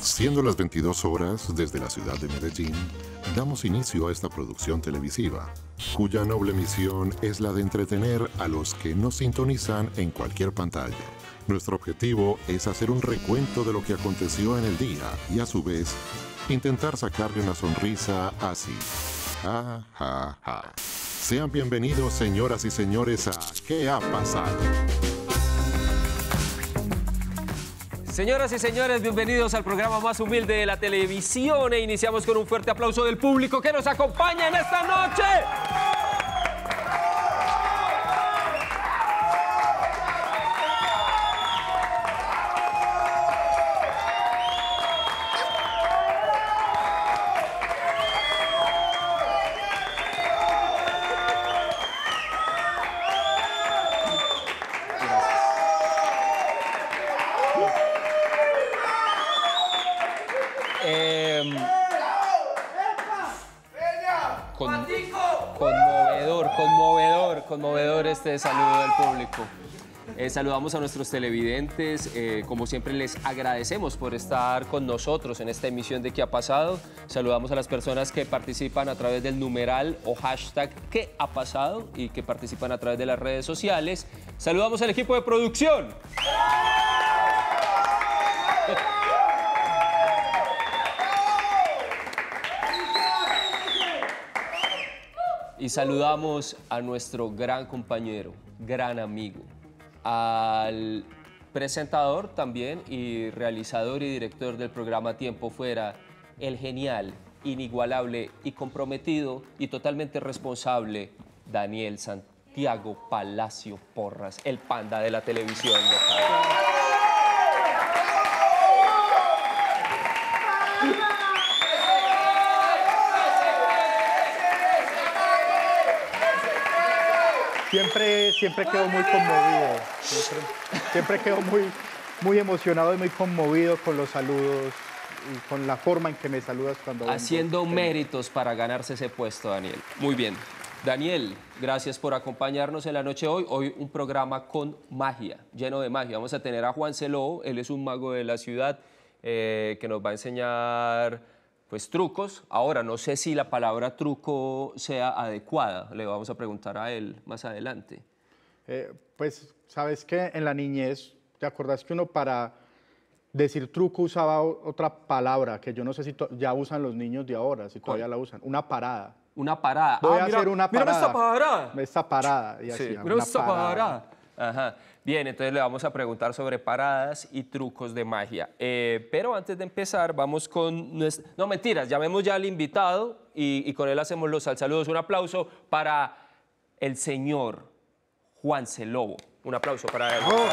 Siendo las 22 horas desde la ciudad de Medellín, damos inicio a esta producción televisiva, cuya noble misión es la de entretener a los que nos sintonizan en cualquier pantalla. Nuestro objetivo es hacer un recuento de lo que aconteció en el día y a su vez intentar sacarle una sonrisa así. Ja, ja, ja. Sean bienvenidos, señoras y señores, a ¿Qué ha pasado? Señoras y señores, bienvenidos al programa más humilde de la televisión e iniciamos con un fuerte aplauso del público que nos acompaña en esta noche. Conmovedor este saludo del público. Saludamos a nuestros televidentes, como siempre les agradecemos por estar con nosotros en esta emisión de ¿Qué ha pasado? Saludamos a las personas que participan a través del numeral o hashtag ¿Qué ha pasado? Y que participan a través de las redes sociales. Saludamos al equipo de producción. Y saludamos a nuestro gran compañero, gran amigo, al presentador también y realizador y director del programa Tiempo Fuera, el genial, inigualable y comprometido y totalmente responsable Daniel Santiago Palacio Porras, el panda de la televisión local. Siempre quedo muy conmovido, siempre quedo muy emocionado y muy conmovido con los saludos y con la forma en que me saludas cuando vengo. Haciendo méritos para ganarse ese puesto, Daniel. Muy bien. Daniel, gracias por acompañarnos en la noche de hoy. Hoy un programa con magia, lleno de magia. Vamos a tener a Juanse Lobo, él es un mago de la ciudad que nos va a enseñar pues trucos. Ahora, no sé si la palabra truco sea adecuada. Le vamos a preguntar a él más adelante. Pues, ¿sabes qué? En la niñez, ¿te acordás que uno para decir truco usaba otra palabra que yo no sé si ya usan los niños de ahora, si todavía la usan? Una parada. Una parada. Voy a hacer una parada. Mira esta parada. Esta parada. Y sí, así, mira esta parada. Ajá. Bien, entonces le vamos a preguntar sobre paradas y trucos de magia. Pero antes de empezar, vamos con... No, mentiras, llamemos ya al invitado y con él hacemos los saludos. Un aplauso para el señor Juanse Lobo. Un aplauso para él. Oh.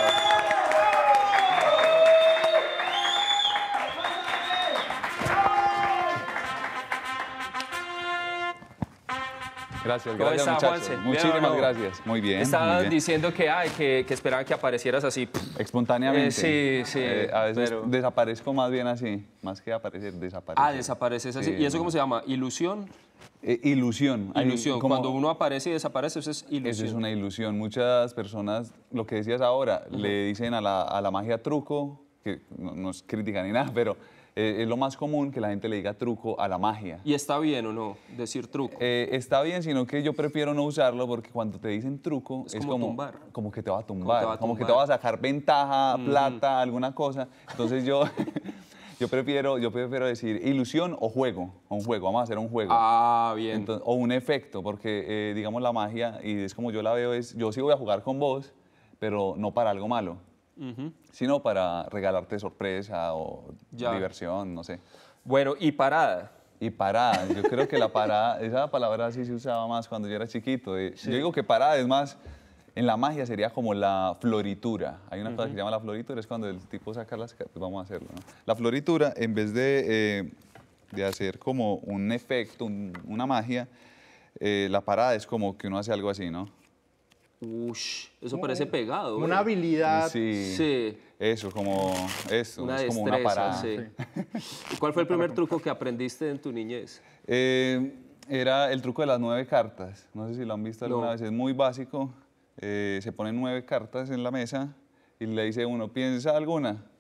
Gracias, ¿Cómo gracias, está, muchachos. Juanse? Muchísimas gracias. Muy bien. Estaban diciendo que esperaban que aparecieras así. Espontáneamente. Sí. A veces desaparezco más bien así, más que aparecer, desaparecer. Ah, desapareces así. ¿Y eso cómo se llama? ¿Ilusión? Ilusión. Ilusión. Cuando uno aparece y desaparece, eso es ilusión. Eso es una ilusión. Muchas personas, lo que decías ahora, le dicen a la magia truco, que no es crítica ni nada, pero... es lo más común que la gente le diga truco a la magia. ¿Y está bien o no decir truco? Está bien, sino que yo prefiero no usarlo porque cuando te dicen truco es como tumbar. Como que te va a tumbar, como que te va a sacar ventaja, plata, alguna cosa. Entonces yo prefiero decir ilusión o juego, vamos a hacer un juego. Ah, bien. Entonces, o un efecto, porque digamos la magia, y es como yo la veo, es yo sí voy a jugar con vos, pero no para algo malo. Sino para regalarte sorpresa o diversión, no sé. Bueno, ¿y parada? Y parada, yo creo que la parada, esa palabra sí se usaba más cuando yo era chiquito. Sí. Yo digo que parada es más, en la magia sería como la floritura. Hay una cosa que se llama la floritura, es cuando el tipo saca las... Pues vamos a hacerlo, ¿no? La floritura, en vez de hacer como un efecto, una magia, la parada es como que uno hace algo así, ¿no? Ush, eso parece pegado. Una habilidad. Sí. Eso, como eso. Una es como destreza, una parada. sí. ¿Y cuál fue el primer truco que aprendiste en tu niñez? Era el truco de las 9 cartas. No sé si lo han visto alguna vez. Es muy básico. Se ponen 9 cartas en la mesa y le dice uno, ¿piensa alguna?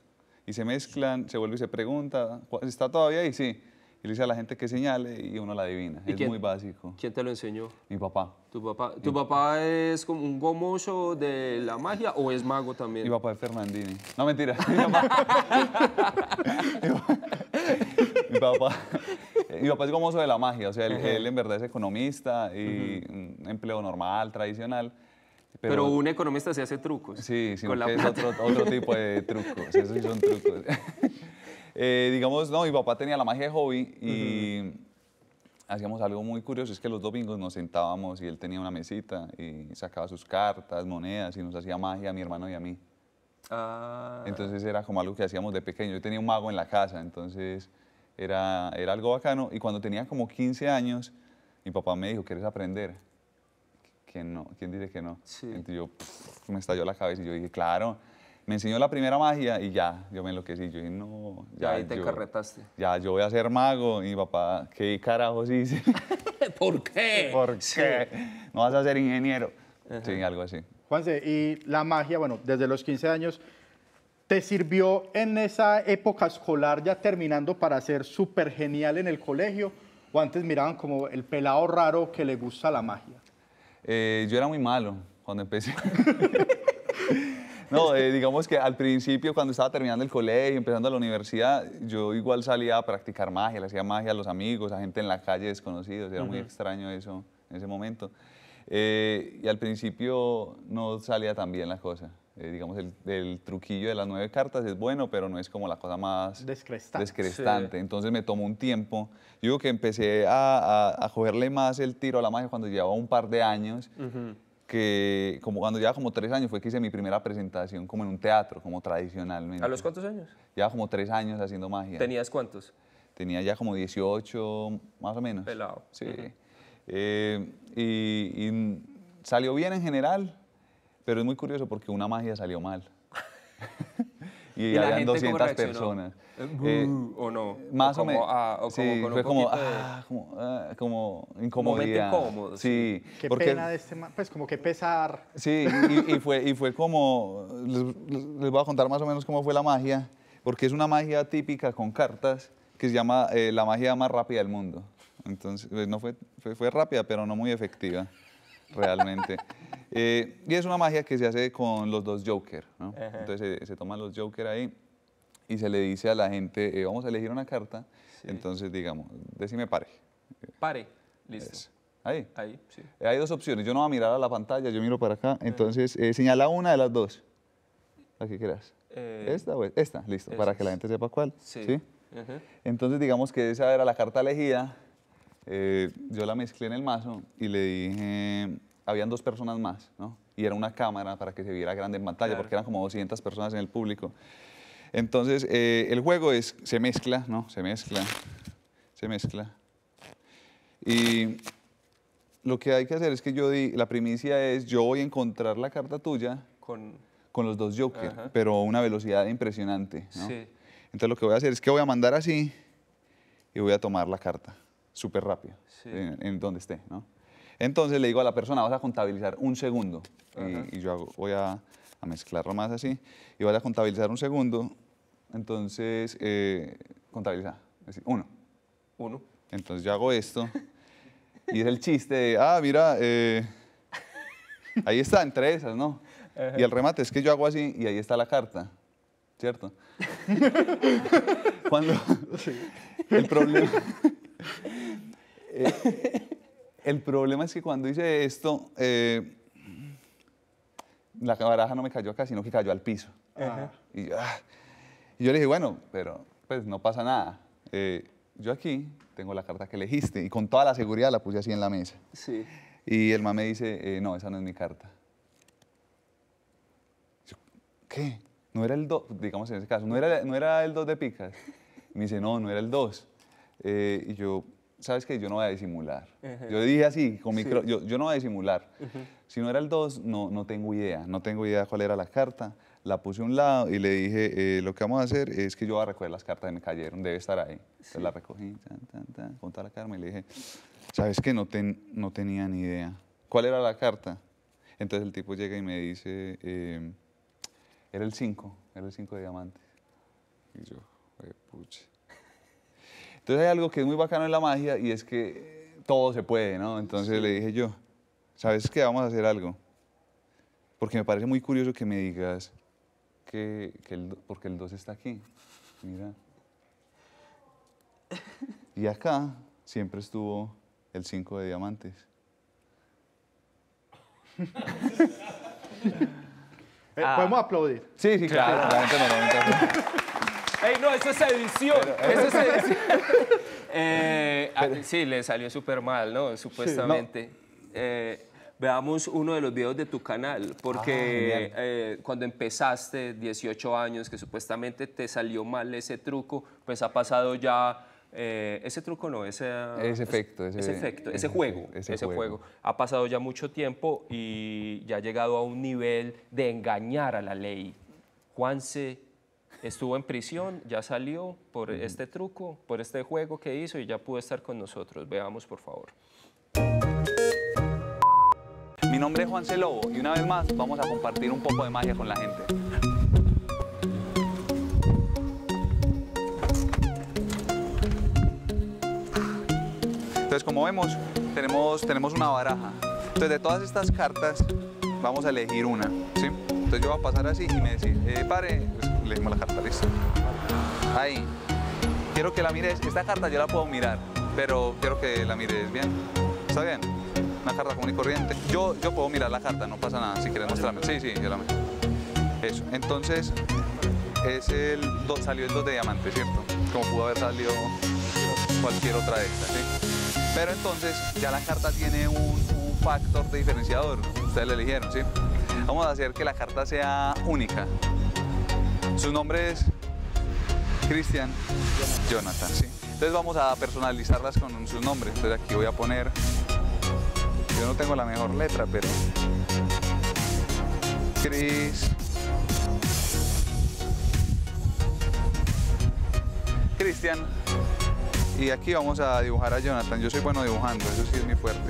y se mezclan, se vuelve y se pregunta, ¿está todavía ahí? Sí. Y le dice a la gente que señale y uno la adivina. ¿Y Es muy básico. ¿Quién te lo enseñó? Mi papá. ¿Tu papá es como un gomoso de la magia o es mago también? Mi papá es Fernandini. No, mentira. Mi papá es gomoso de la magia. O sea, él en verdad es economista y un empleo normal, tradicional. Pero un economista se hace trucos. Sí, sino con la que es plata. otro tipo de trucos. Esos sí son trucos. Digamos, no, mi papá tenía la magia de hobby y hacíamos algo muy curioso, es que los domingos nos sentábamos y él tenía una mesita y sacaba sus cartas, monedas y nos hacía magia a mi hermano y a mí. Ah, Entonces era como algo que hacíamos de pequeño. Yo tenía un mago en la casa, entonces era algo bacano. Y cuando tenía como 15 años, mi papá me dijo, ¿quieres aprender? ¿Quién no? ¿Quién dice que no? Sí. Entonces yo, me estalló la cabeza y yo dije, claro. Me enseñó la primera magia y ya, yo me enloquecí. Yo dije, no, ya. ahí te carretaste. Ya, yo voy a ser mago. Y mi papá, ¿qué carajos hice? ¿Por qué? ¿Por qué? No vas a ser ingeniero. Sí, algo así. Juanse, y la magia, bueno, desde los 15 años, ¿te sirvió en esa época escolar ya terminando para ser súper genial en el colegio? ¿O antes miraban como el pelado raro que le gusta la magia? Yo era muy malo cuando empecé. No, digamos que al principio, cuando estaba terminando el colegio, empezando la universidad, yo igual salía a practicar magia, le hacía magia a los amigos, a gente en la calle desconocidos, era muy extraño eso en ese momento. Y al principio no salía tan bien la cosa. Digamos, el truquillo de las 9 cartas es bueno, pero no es como la cosa más descrestante. Sí. Entonces me tomó un tiempo. Yo digo que empecé a cogerle más el tiro a la magia cuando llevaba un par de años. Que como cuando llevaba como 3 años fue que hice mi primera presentación como en un teatro, como tradicionalmente. ¿A los cuántos años? Llevaba como 3 años haciendo magia. ¿Tenías cuántos? Tenía ya como 18, más o menos. Pelado. Sí. Y salió bien en general, pero es muy curioso porque una magia salió mal. y la habían gente 200 cómo reaccionó? personas. ¿O no? Más o como, menos. Sí, fue de... como incomodidad. momento incómodo, Sí. Qué porque, pena de este man, pues como qué pesar. Sí, y fue como, les voy a contar más o menos cómo fue la magia, porque es una magia típica con cartas que se llama la magia más rápida del mundo. Entonces, no fue rápida, pero no muy efectiva, realmente. Y es una magia que se hace con los 2 Joker, ¿no? Entonces se toman los Joker ahí y se le dice a la gente, vamos a elegir una carta, entonces digamos, decime pare. Pare, listo. Eso. Ahí. Ahí, sí. Hay 2 opciones, yo no voy a mirar a la pantalla, yo miro para acá, entonces señala una de las 2, la que quieras. ¿Esta o esta? Listo, para que la gente sepa cuál. Sí. Entonces digamos que esa era la carta elegida, yo la mezclé en el mazo y le dije, habían 2 personas más, ¿no? Y era una cámara para que se viera grande en pantalla, Claro. porque eran como 200 personas en el público. Entonces, el juego se mezcla, ¿no? Se mezcla. Y lo que hay que hacer es que la primicia es, yo voy a encontrar la carta tuya con los 2 Joker, pero a una velocidad impresionante, ¿no? Sí. Entonces lo que voy a hacer es que voy a mandar así y voy a tomar la carta, súper rápido, Sí. en donde esté, ¿no? Entonces le digo a la persona, vas a contabilizar 1 segundo. Y yo voy a mezclarlo más así. Y voy a contabilizar 1 segundo. Entonces, contabiliza. Es decir, 1. 1. Entonces yo hago esto. Y es el chiste de, mira, ahí está, entre esas, ¿no? Y el remate es que yo hago así y ahí está la carta. ¿Cierto? Cuando... El problema... El problema es que cuando hice esto, la baraja no me cayó acá, sino que cayó al piso. Y yo le dije, bueno, pero pues no pasa nada. Yo aquí tengo la carta que elegiste y con toda la seguridad la puse así en la mesa. Sí. Y el man me dice, no, esa no es mi carta. Yo, ¿qué? ¿No era el 2? Digamos en ese caso, ¿no era el 2 de picas? Y me dice, no era el 2. Y yo... ¿Sabes qué? Yo no voy a disimular. Yo dije así, con micro, yo no voy a disimular. Si no era el 2, no tengo idea. No tengo idea cuál era la carta. La puse a un lado y le dije, lo que vamos a hacer es que yo voy a recoger las cartas que me cayeron, debe estar ahí. Entonces la recogí, con toda la calma y le dije, ¿sabes qué? No tenía ni idea. ¿Cuál era la carta? Entonces el tipo llega y me dice, era el 5 de diamantes. Y yo, pucha. Entonces hay algo que es muy bacano en la magia y es que todo se puede, ¿no? Entonces le dije yo, ¿sabes qué? Vamos a hacer algo. Porque me parece muy curioso que me digas porque el 2 está aquí. Mira. Y acá siempre estuvo el 5 de diamantes. ¿Podemos aplaudir? Sí, sí, claro. La gente normalmente hace. ¡Ey, no, eso es edición! Eso es edición. Sí, le salió súper mal, ¿no? Supuestamente. Veamos uno de los videos de tu canal, porque cuando empezaste, 18 años, que supuestamente te salió mal ese truco, pues ha pasado ya... ese truco no, ese juego. Ha pasado ya mucho tiempo y ya ha llegado a un nivel de engañar a la ley. Juanse estuvo en prisión, ya salió por este truco, por este juego que hizo y ya pudo estar con nosotros. Veamos, por favor. Mi nombre es Juanse Lobo y una vez más vamos a compartir un poco de magia con la gente. Entonces, como vemos, tenemos una baraja. Entonces, de todas estas cartas, vamos a elegir una, ¿sí? Entonces, yo voy a pasar así y me decís, pare, pues, elegimos la carta, listo. Ahí. Quiero que la mires. Esta carta yo la puedo mirar, pero quiero que la mires bien. ¿Está bien? Una carta común y corriente. Yo puedo mirar la carta, no pasa nada. Si quieres mostrarme. Sí, yo la miro. Eso. Entonces, salió el 2 de diamante, ¿cierto? Como pudo haber salido cualquier otra de estas, ¿sí? Pero entonces ya la carta tiene un factor de diferenciador. Ustedes la eligieron, ¿sí? Vamos a hacer que la carta sea única. Su nombre es Cristian Jonathan, ¿sí? Entonces vamos a personalizarlas con su nombre. Entonces aquí voy a poner... Yo no tengo la mejor letra, pero... Cristian. Y aquí vamos a dibujar a Jonathan. Yo soy bueno dibujando, eso sí es mi fuerte.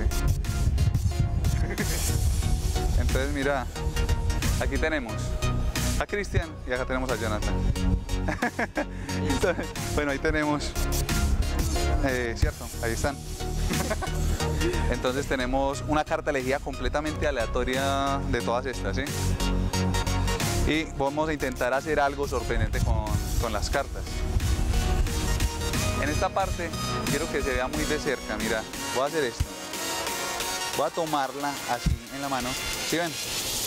Entonces mira, aquí tenemos a Cristian y acá tenemos a Jonathan. Entonces, bueno, ahí tenemos, cierto, ahí están. Entonces tenemos una carta elegida completamente aleatoria de todas estas, ¿sí? Y vamos a intentar hacer algo sorprendente con las cartas. En esta parte quiero que se vea muy de cerca, mira, voy a hacer esto. Voy a tomarla así en la mano, ¿sí ven?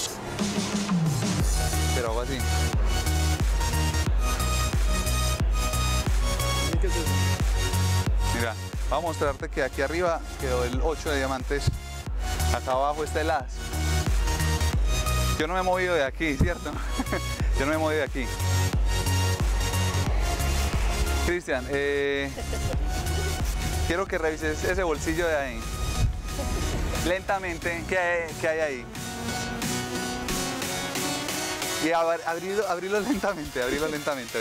Pero hago así. Mira, voy a mostrarte que aquí arriba quedó el 8 de diamantes, acá abajo está el as. Yo no me he movido de aquí, ¿cierto? Yo no me he movido de aquí. Cristian, quiero que revises ese bolsillo de ahí. Lentamente, ¿qué hay ahí? Y abrirlo lentamente, abrirlo lentamente.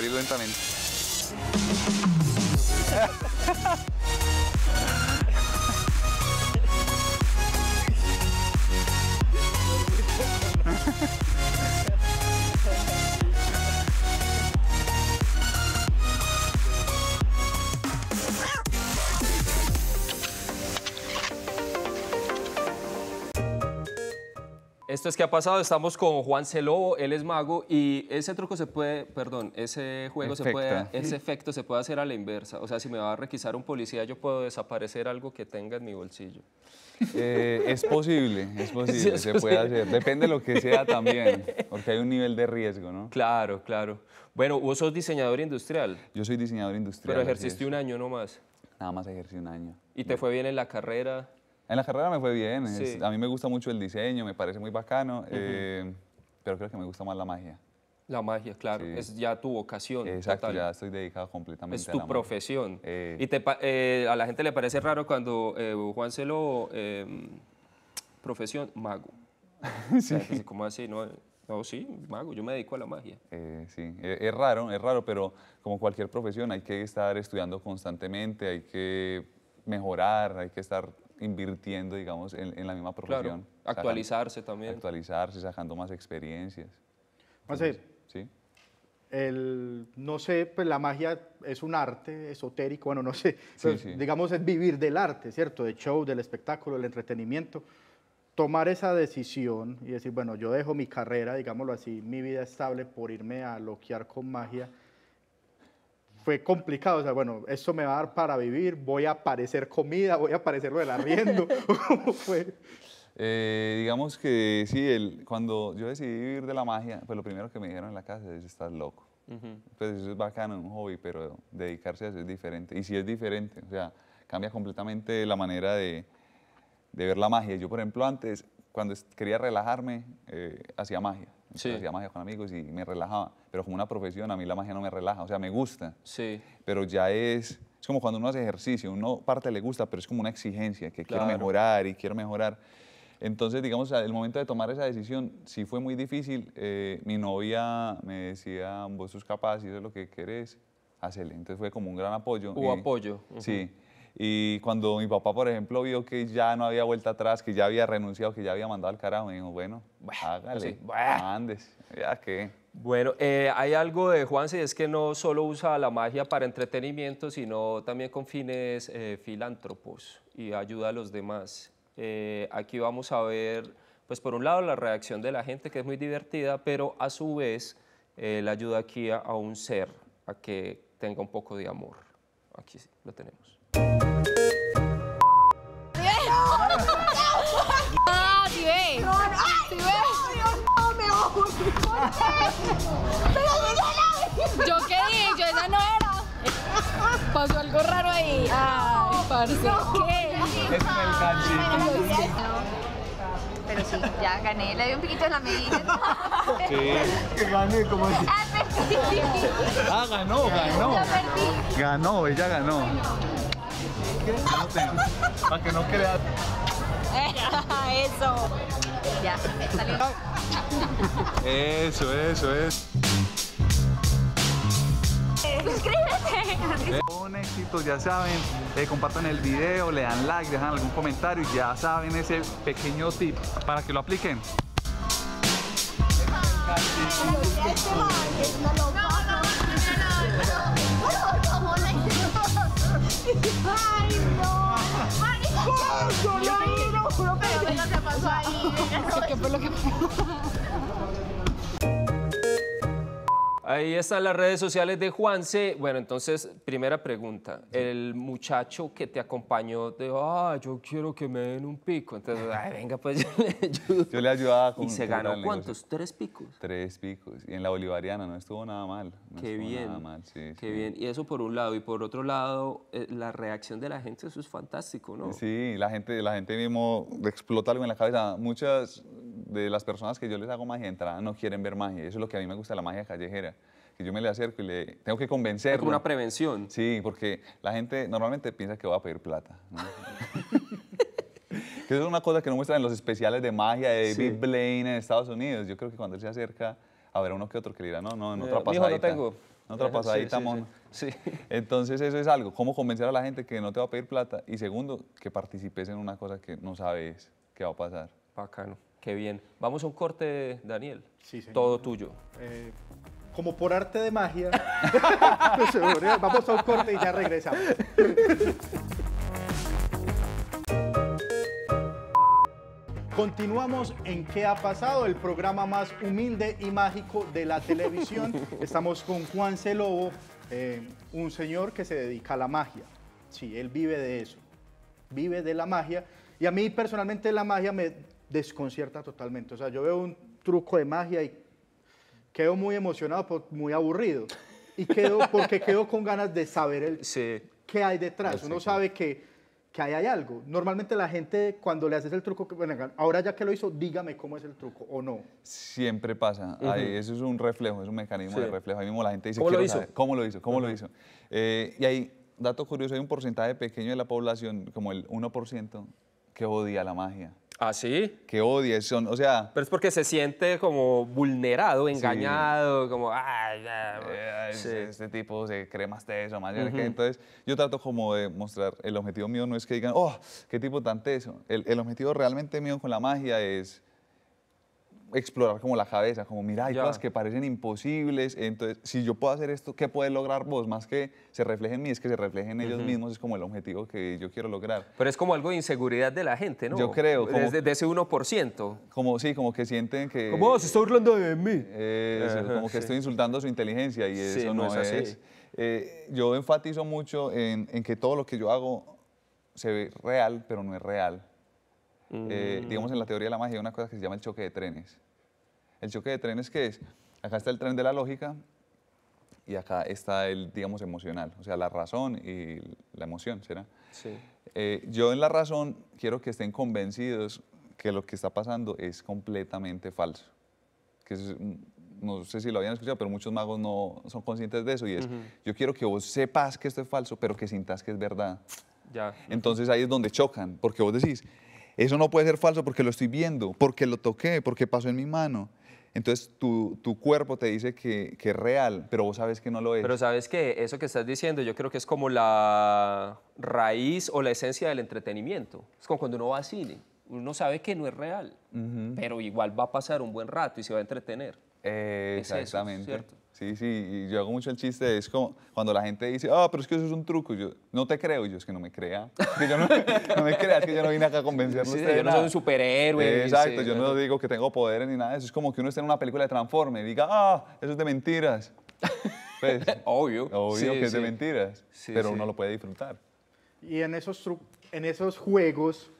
Esto es que ha pasado, estamos con Juanse Lobo, él es mago y ese truco se puede, perdón, ese juego se puede, ese efecto se puede hacer a la inversa. O sea, si me va a requisar un policía, yo puedo desaparecer algo que tenga en mi bolsillo. Es posible, sí, se puede hacer. Depende de lo que sea también, porque hay un nivel de riesgo, ¿no? Claro, claro. Bueno, vos sos diseñador industrial. Yo soy diseñador industrial. Pero ejerciste un año nomás. Nada más ejercí un año. ¿Y te fue bien en la carrera? En la carrera me fue bien, Sí. A mí me gusta mucho el diseño, me parece muy bacano, pero creo que me gusta más la magia. La magia, claro, Sí. es ya tu vocación. Exacto, total. ya estoy dedicado completamente Es a tu la magia. profesión. Y a la gente le parece raro cuando Juanse Lobo, profesión, mago. Sí. O sea, ¿cómo así? No, sí, mago, yo me dedico a la magia. Sí, es raro, pero como cualquier profesión hay que estar estudiando constantemente, hay que mejorar, hay que estar invirtiendo, digamos, en la misma profesión. Claro, actualizarse también. Actualizarse, sacando más experiencias. Entonces, ¿Sí? no sé, pues la magia es un arte esotérico, bueno, no sé, Sí, pues, sí. digamos es vivir del arte, ¿cierto? Del show, del espectáculo, del entretenimiento. Tomar esa decisión y decir, bueno, yo dejo mi carrera, digámoslo así, mi vida estable por irme a loquear con magia, fue complicado. O sea, bueno, esto me va a dar para vivir, voy a parecer comida, voy a parecer lo del arriendo. ¿Cómo fue? Digamos que sí, cuando yo decidí vivir de la magia, pues lo primero que me dijeron en la casa es, estás loco. Pues eso es bacano, un hobby, pero dedicarse a eso es diferente. Y sí es diferente, o sea, cambia completamente la manera de ver la magia. Yo, por ejemplo, antes, cuando quería relajarme, hacía magia. Entonces, Sí. hacía magia con amigos y me relajaba. Pero como una profesión, a mí la magia no me relaja. O sea, me gusta, Sí, pero ya es como cuando uno hace ejercicio. Uno parte le gusta, pero es como una exigencia, que quiero Claro. mejorar y quiero mejorar. Entonces, digamos, el momento de tomar esa decisión sí fue muy difícil. Mi novia me decía, vos sos capaz, si eso es lo que querés, hacele. Entonces fue como un gran apoyo. hubo apoyo. Sí. Y cuando mi papá, por ejemplo, vio que ya no había vuelta atrás, que ya había renunciado, que ya había mandado al carajo, me dijo, bueno, hágale, así, andes, ya que. Bueno, hay algo de Juanse, y es que no solo usa la magia para entretenimiento, sino también con fines filántropos y ayuda a los demás. Aquí vamos a ver, pues por un lado, la reacción de la gente, que es muy divertida, pero a su vez le ayuda aquí a un ser a que tenga un poco de amor. Aquí sí, lo tenemos. Ah, ¿sí ve? ¿Sí ve? ¿Yo qué dije? Yo esa no era. Pasó algo raro ahí. Ay, parce. ¿Qué? Es el ganchito. Pero sí, ya gané, le di un piquito en la medida. Sí. Gané, como así. Ah, ganó. Ya perdí. Ganó, ella ganó. Para que no creas. Eso. Ya, salió. Eso es. Suscríbete. Un éxito, ya saben, compartan el video, le dan like, dejan algún comentario y ya saben ese pequeño tip para que lo apliquen. ¿Qué fue lo que Ahí están las redes sociales de Juanse. Bueno, entonces, primera pregunta. El muchacho que te acompañó, yo quiero que me den un pico. Entonces, venga, pues yo le ayudo. Yo le ayudaba con ¿Y se con ganó el cuántos? negocio. ¿3 picos? 3 picos. Y en la bolivariana no estuvo nada mal. No Qué estuvo bien, Nada mal, sí, qué sí. bien. Y eso por un lado. Y por otro lado, la reacción de la gente, eso es fantástico, ¿no? Sí, la gente mismo le explota algo en la cabeza. Muchas de las personas que yo les hago magia de entrada no quieren ver magia. Eso es lo que a mí me gusta de la magia callejera. Que yo me le acerco y le tengo que Es convencerlo. como una prevención. Sí, porque la gente normalmente piensa que voy a pedir plata. ¿No? Que eso es una cosa que no muestran en los especiales de magia de Sí. Big Blaine en Estados Unidos. Yo creo que cuando él se acerca, habrá uno que otro que le dirá, no, en otra Mijo, pasadita. no tengo. En otra pasadita, Sí, sí, mono. sí. Entonces eso es algo, cómo convencer a la gente que no te va a pedir plata y segundo, que participes en una cosa que no sabes qué va a pasar. Bacano, qué bien. Vamos a un corte, Daniel. Sí, señor. Todo tuyo. Como por arte de magia. Vamos a un corte y ya regresamos. Continuamos en ¿Qué ha pasado? El programa más humilde y mágico de la televisión. Estamos con Juanse Lobo, un señor que se dedica a la magia. Sí, él vive de eso, vive de la magia. Y a mí personalmente la magia me desconcierta totalmente. O sea, yo veo un truco de magia y quedo muy emocionado, muy aburrido. Y porque quedo con ganas de saber Sí. qué hay detrás. Uno sabe que ahí hay algo. Normalmente la gente cuando le haces el truco, bueno, ahora ya que lo hizo, dígame cómo es el truco o no. Siempre pasa. Ahí, eso es un reflejo, es un mecanismo Sí. de reflejo. Ahí mismo la gente dice, ¿Cómo lo "Quiero hizo? saber ¿Cómo lo hizo? ¿Cómo lo hizo? Y hay, dato curioso, hay un porcentaje pequeño de la población, como el 1%, que odia la magia. ¿Ah, sí? Que odia, o sea, Pero es porque se siente como vulnerado, engañado, como, ay, ya. Sí. este tipo se cree más teso, más yo no sé qué. Entonces, yo trato como de mostrar, el objetivo mío no es que digan, oh, qué tipo tan teso. El objetivo realmente mío con la magia es explorar como la cabeza, como mira, hay Ya. cosas que parecen imposibles, entonces si yo puedo hacer esto, ¿qué puedes lograr vos? Más que se refleje en mí, es que se refleje en ellos mismos, es como el objetivo que yo quiero lograr. Pero es como algo de inseguridad de la gente, ¿no? Yo creo, como- Desde de ese 1%. Como sí, como que sienten que... ¿Cómo se está burlando de mí? Eso, Ajá, como que sí. estoy insultando su inteligencia y Sí, eso no no, es así. es. Yo enfatizo mucho en que todo lo que yo hago se ve real, pero no es real. Digamos, en la teoría de la magia hay una cosa que se llama el choque de trenes. ¿El choque de trenes qué es? Acá está el tren de la lógica y acá está el, digamos, emocional, o sea, la razón y la emoción, ¿será? Sí. Yo en la razón quiero que estén convencidos que lo que está pasando es completamente falso. Que no sé si lo habían escuchado, pero muchos magos no son conscientes de eso y es, yo quiero que vos sepas que esto es falso, pero que sintas que es verdad. Ya. Entonces ahí es donde chocan, porque vos decís, eso no puede ser falso porque lo estoy viendo, porque lo toqué, porque pasó en mi mano. Entonces tu cuerpo te dice que es real, pero vos sabes que no lo es. Pero sabes que eso que estás diciendo, yo creo que es como la raíz o la esencia del entretenimiento. Es como cuando uno va a cine, uno sabe que no es real, pero igual va a pasar un buen rato y se va a entretener. Es eso, Exactamente. ¿cierto? Sí, sí, y yo hago mucho el chiste, es como cuando la gente dice, pero es que eso es un truco, yo no te creo, y yo es que no me crea, es que yo no me creas, que yo no vine acá a convencerlo a Sí, usted de yo no soy nada. un superhéroe. Exacto, sí, yo no digo que tengo poderes ni nada de eso, es como que uno esté en una película de Transformers y diga, eso es de mentiras. Pues, Obvio. obvio Sí, que es de sí. mentiras, Sí, pero sí. uno lo puede disfrutar. Y en esos juegos,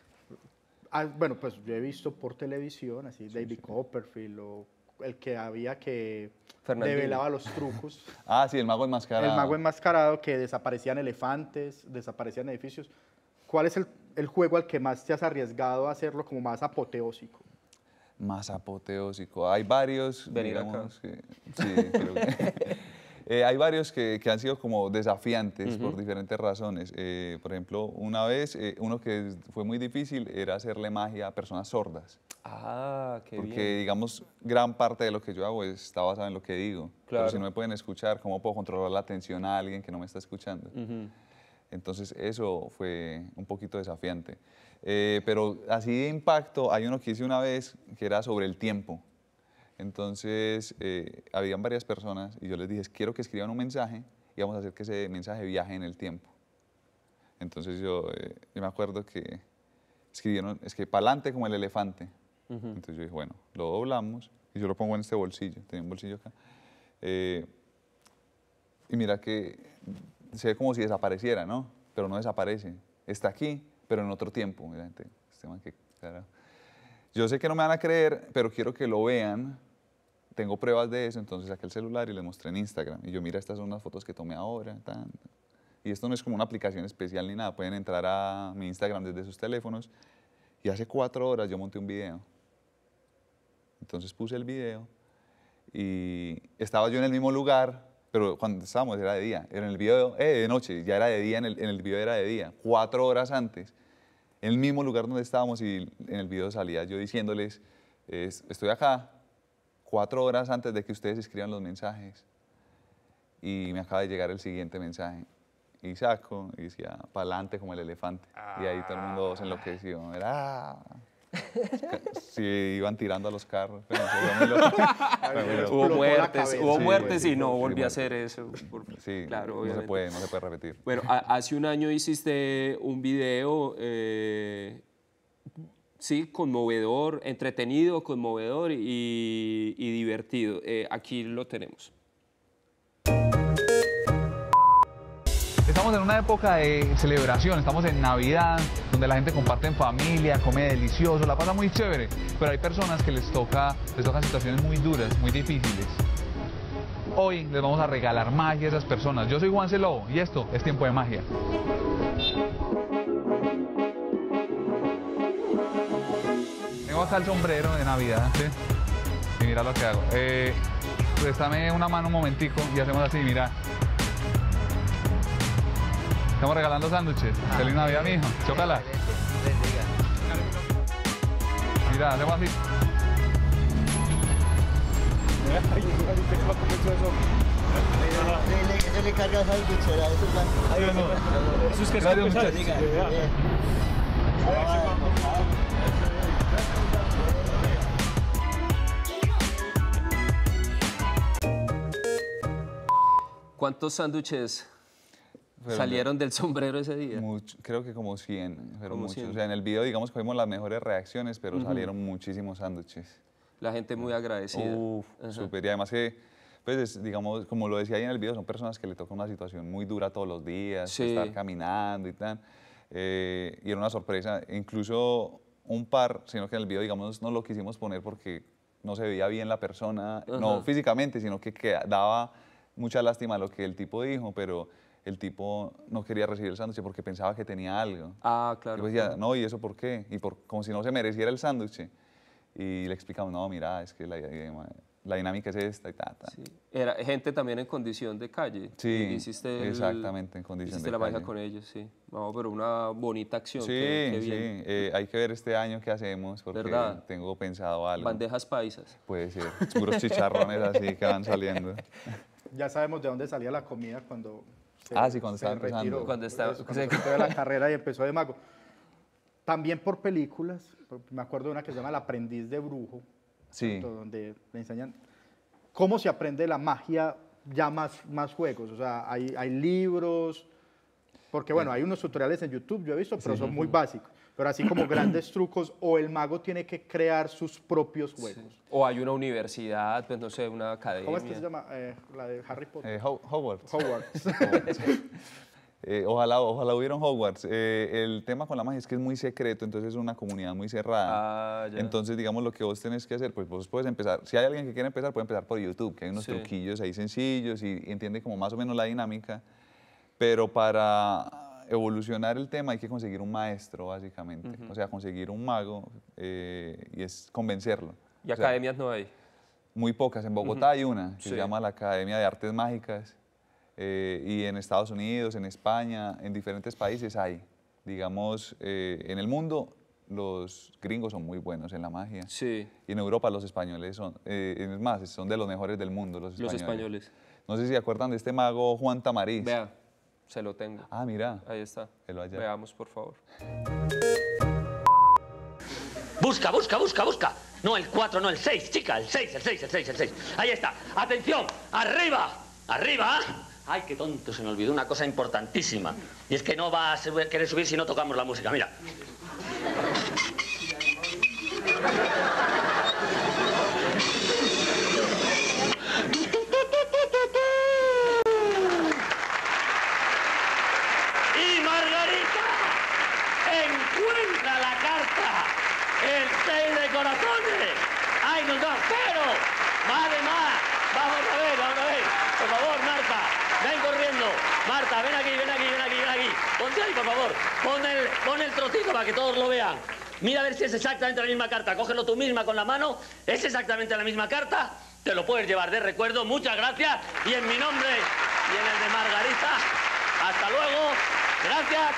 bueno, pues yo he visto por televisión, así David Copperfield o el que había que Fernandino. develaba los trucos. Sí, el mago enmascarado. El mago enmascarado, que desaparecían elefantes, desaparecían edificios. ¿Cuál es el juego al que más te has arriesgado a hacerlo como más apoteósico? Más apoteósico. Hay varios, Venir digamos, sí, creo que hay varios que han sido como desafiantes por diferentes razones. Por ejemplo, una vez, uno que fue muy difícil era hacerle magia a personas sordas. Qué Porque, bien. digamos, gran parte de lo que yo hago está basado en lo que digo. Claro. Pero si no me pueden escuchar, ¿cómo puedo controlar la atención a alguien que no me está escuchando? Entonces, eso fue un poquito desafiante. Pero así de impacto, hay uno que hice una vez que era sobre el tiempo. Entonces, habían varias personas y yo les dije, quiero que escriban un mensaje y vamos a hacer que ese mensaje viaje en el tiempo. Entonces, yo me acuerdo que escribieron, es que pa'lante como el elefante. Entonces, yo dije, bueno, lo doblamos y yo lo pongo en este bolsillo. Tenía un bolsillo acá. Y mira que se ve como si desapareciera, ¿no? Pero no desaparece. Está aquí, pero en otro tiempo. Mira, gente, este man que carajo. Yo sé que no me van a creer, pero quiero que lo vean. Tengo pruebas de eso, entonces saqué el celular y les mostré en Instagram. Y yo, mira, estas son unas fotos que tomé ahora. Y esto no es como una aplicación especial ni nada. Pueden entrar a mi Instagram desde sus teléfonos. Y hace 4 horas yo monté un video. Entonces puse el video y estaba yo en el mismo lugar, pero cuando estábamos era de día. Era en el video de noche, ya era de día, en el video era de día. 4 horas antes, en el mismo lugar donde estábamos y en el video salía yo diciéndoles, estoy acá 4 horas antes de que ustedes escriban los mensajes. Y me acaba de llegar el siguiente mensaje. Y saco y decía, pa'lante como el elefante. Y ahí todo el mundo se enloqueció. Era... Sí, iban tirando a los carros. Pero Hubo explotó la muertes, cabeza. hubo Sí, muertes y no sí, volví a muertes. hacer eso. sí, Claro, no obviamente. no se puede repetir. Bueno, hace un año hiciste un video, sí, conmovedor, entretenido, conmovedor y divertido. Aquí lo tenemos. Estamos en una época de celebración, estamos en Navidad, donde la gente comparte en familia, come delicioso, la pasa muy chévere, pero hay personas que les tocan situaciones muy duras, muy difíciles. Hoy les vamos a regalar magia a esas personas. Yo soy Juanse Lobo y esto es Tiempo de Magia. Tengo acá el sombrero de Navidad, ¿sí? Y mira lo que hago. Préstame una mano un momentico y hacemos así, mira. Estamos regalando sándwiches. Feliz Navidad, mijo. Chócala. Mira, hacemos así. Se le carga esa sándwichera, eso es la... Eso es que gracias, muchachos. ¿Cuántos sándwiches salieron del sombrero ese día? Creo que como 100, pero Como muchos. 100. O sea, en el video, digamos que vimos las mejores reacciones, pero salieron muchísimos sándwiches. La gente muy agradecida. Uf, súper. Y además que, pues, digamos, como lo decía ahí en el video, son personas que le toca una situación muy dura todos los días, Sí. estar caminando y tal. Y era una sorpresa. Incluso un par, sino que en el video, digamos, no lo quisimos poner porque no se veía bien la persona, no físicamente, sino que daba mucha lástima lo que el tipo dijo, pero el tipo no quería recibir el sándwich porque pensaba que tenía algo. Ah, Y claro. pues decía, no, ¿y eso por qué? Y como si no se mereciera el sándwich. Y le explicamos, no, mira, es que la dinámica es esta y ta. Sí. Era gente también en condición de calle. Sí, Hiciste exactamente, en condición hiciste de la magia calle. con ellos, sí. No, pero una bonita acción. Sí, qué sí, bien. hay que ver este año qué hacemos porque ¿Verdad? tengo pensado algo. Bandejas paisas. Puede ser, puros chicharrones así que van saliendo. Ya sabemos de dónde salía la comida cuando Sí, cuando se estaba empezando. retiró. Cuando estaba- Eso, cuando se quitó de la carrera y empezó de mago. También por películas, me acuerdo de una que se llama El aprendiz de brujo, Sí. ¿cierto? Donde le enseñan cómo se aprende la magia ya más juegos. O sea, hay libros, porque bueno, hay unos tutoriales en YouTube, yo he visto, pero son muy básicos. Pero así como grandes trucos, o el mago tiene que crear sus propios juegos. O hay una universidad, pues no sé, una academia. ¿Cómo es que se llama? La de Harry Potter. Hogwarts. Hogwarts. Ojalá hubiera un Hogwarts. El tema con la magia es que es muy secreto, entonces es una comunidad muy cerrada. Ah, ya. Entonces, digamos, lo que vos tenés que hacer, pues vos puedes empezar, si hay alguien que quiere empezar, puede empezar por YouTube, que hay unos Sí. truquillos ahí sencillos y entiende como más o menos la dinámica, pero para evolucionar el tema hay que conseguir un maestro, básicamente. O sea, conseguir un mago y es convencerlo. Y O sea, academias no hay. muy pocas. En Bogotá hay una que Sí. se llama la Academia de Artes Mágicas y en Estados Unidos, en España, en diferentes países hay. Digamos, en el mundo los gringos son muy buenos en la magia. Sí, Y en Europa los españoles son, es más, son de los mejores del mundo los los españoles. españoles. No sé si se acuerdan de este mago Juan Tamariz. Vea, se lo tengo. Ah, mira. Ahí está. Velo allá. Veamos, por favor. Busca, busca, busca, busca. No el 4, no el 6, chica, el 6, el 6, el 6, el 6. Ahí está. Atención, arriba, arriba. Ay, qué tonto, se me olvidó una cosa importantísima. Y es que no va a querer subir si no tocamos la música, mira. Y Margarita encuentra la carta, el 6 de corazones. ¡Ay, nos da! ¡Pero! ¡Vale más! Vamos a ver, vamos a ver. Por favor, Marta, ven corriendo. Marta, ven aquí, ven aquí, ven aquí, ven aquí. Ponte ahí, por favor. Pon el trocito para que todos lo vean. Mira a ver si es exactamente la misma carta. Cógelo tú misma con la mano. ¿Es exactamente la misma carta? Te lo puedes llevar de recuerdo. Muchas gracias. Y en mi nombre y en el de Margarita, hasta luego. Gracias.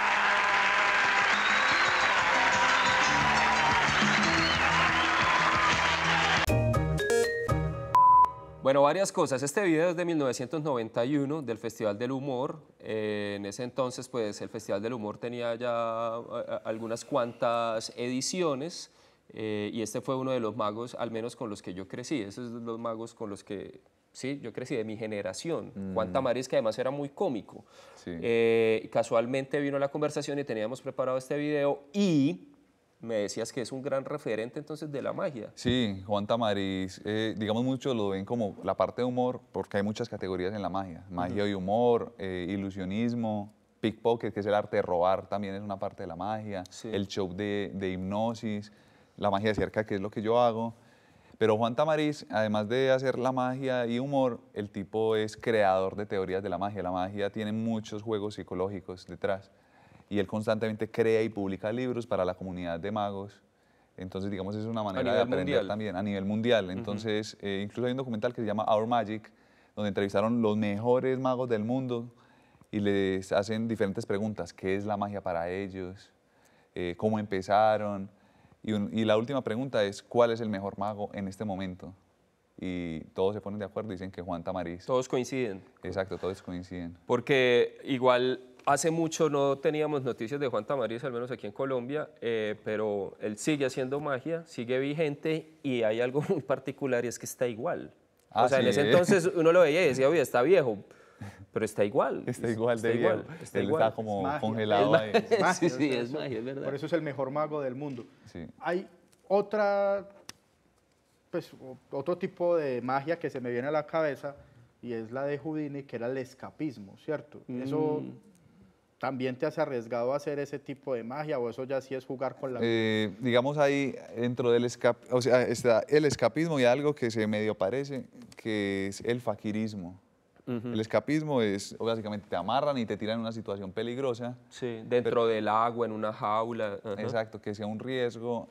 Bueno, varias cosas. Este video es de 1991 del Festival del Humor. En ese entonces, pues, el Festival del Humor tenía ya algunas cuantas ediciones y este fue uno de los magos, al menos con los que yo crecí. Esos son los magos con los que, sí, yo crecí, de mi generación. Juan Tamariz, que además era muy cómico. Sí. Casualmente vino la conversación y teníamos preparado este video y me decías que es un gran referente entonces de la magia. Sí, Juan Tamariz, digamos muchos lo ven como la parte de humor, porque hay muchas categorías en la magia. Magia y humor, ilusionismo, pickpocket, que es el arte de robar, también es una parte de la magia. Sí. El show de hipnosis, la magia de cerca, que es lo que yo hago. Pero Juan Tamariz, además de hacer la magia y humor, el tipo es creador de teorías de la magia. La magia tiene muchos juegos psicológicos detrás. Y él constantemente crea y publica libros para la comunidad de magos. Entonces, digamos, es una manera de nivel aprender mundial. también a nivel mundial. Entonces, incluso hay un documental que se llama Our Magic, donde entrevistaron los mejores magos del mundo y les hacen diferentes preguntas. ¿Qué es la magia para ellos? ¿Cómo empezaron? Y la última pregunta es, ¿cuál es el mejor mago en este momento? Y todos se ponen de acuerdo y dicen que Juan Tamariz. Todos coinciden. Exacto, todos coinciden. Porque igual hace mucho no teníamos noticias de Juan Tamariz, al menos aquí en Colombia, pero él sigue haciendo magia, sigue vigente y hay algo muy particular y es que está igual. Ah, o sea, en sí, ese entonces uno lo veía y decía, oye, está viejo, Pero está igual. Está igual está de igual, viejo. está Él igual. está como magia. congelado ahí. Es magia, Sí, sí, o sea, es magia, es verdad. Por eso es el mejor mago del mundo. Sí. Hay otra, pues, otro tipo de magia que se me viene a la cabeza y es la de Houdini, que era el escapismo, ¿cierto? Eso también te has arriesgado a hacer ese tipo de magia o eso ya sí es jugar con la... Digamos ahí dentro del o sea, está el escapismo y algo que se medio parece, que es el faquirismo. El escapismo es, básicamente, te amarran y te tiran en una situación peligrosa. Sí, dentro del agua, en una jaula. Ajá. Exacto, que sea un riesgo.